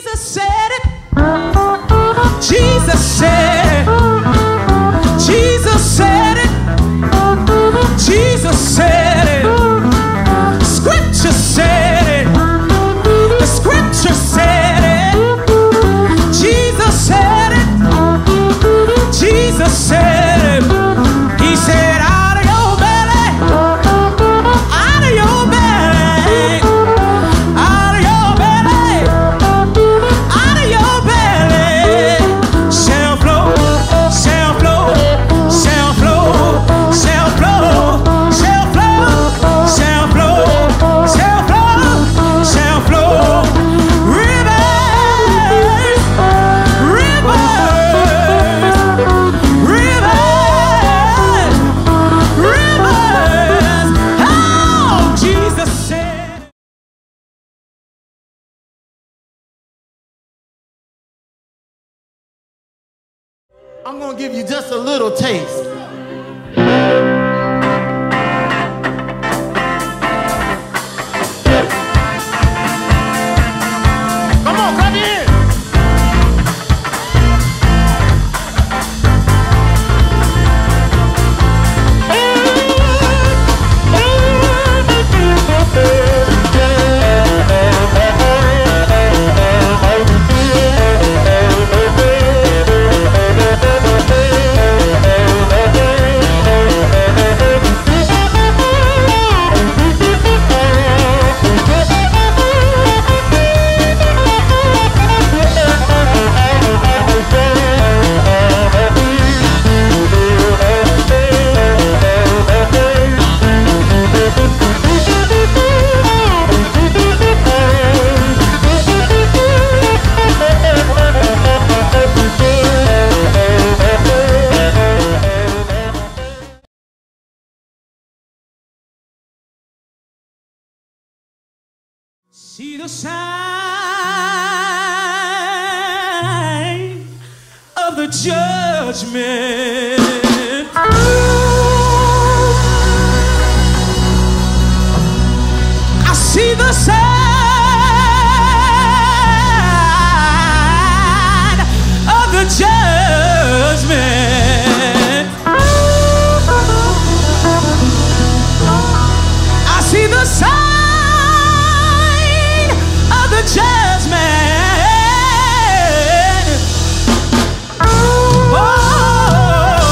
Jesus said it. Jesus said it. Jesus said it. Jesus said it. Scripture said it. The scripture said it. Jesus said it. Jesus said it. He said, out of your belly, out of your belly, out of your belly, out of your belly, shall flow, shall flow, shall flow, shall flow, shall flow, shall flow, shall flow, shall flow, rivers, rivers, rivers, rivers. Oh, Jesus said. I'm gonna give you just a little taste. Come on, clap your hands. See the sign of the judgment. I see the sign of the judgment. I see the sign of the judgment. Oh,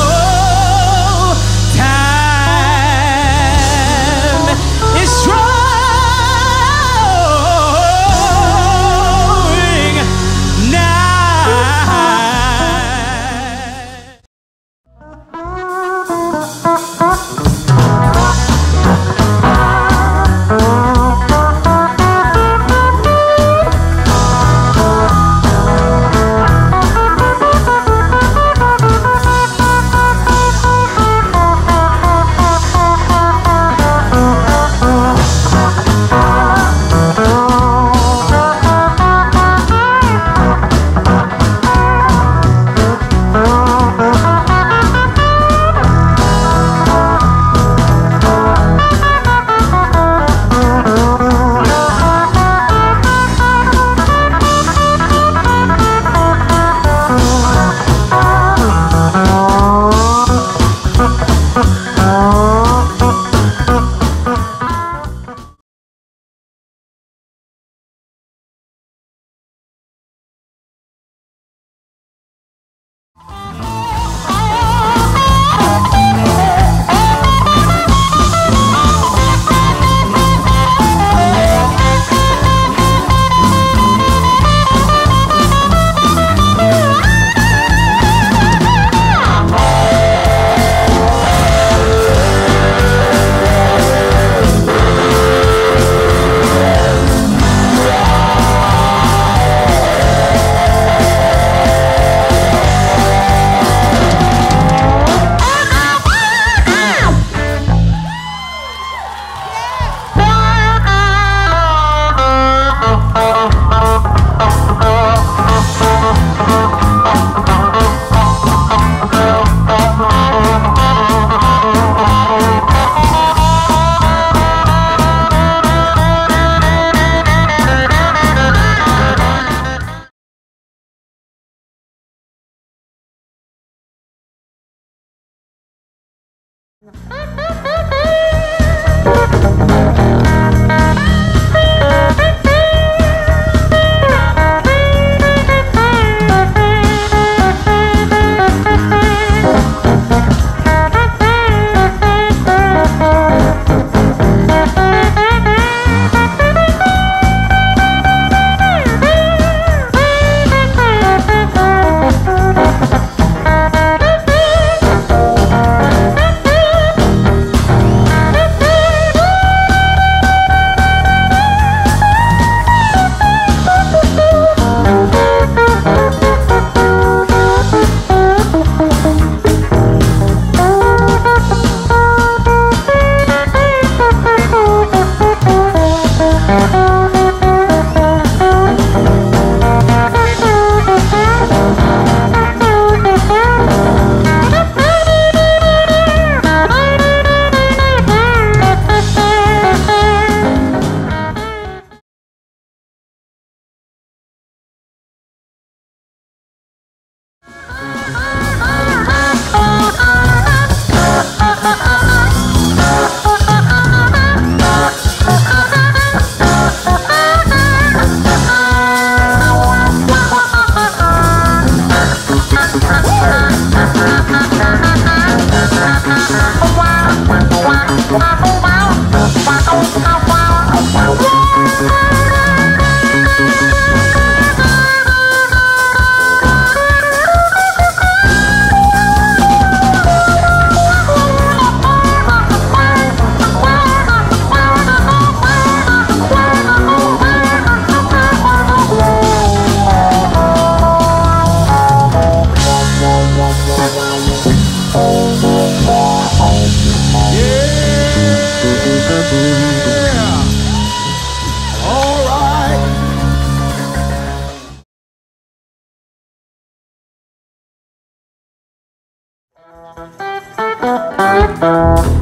All right.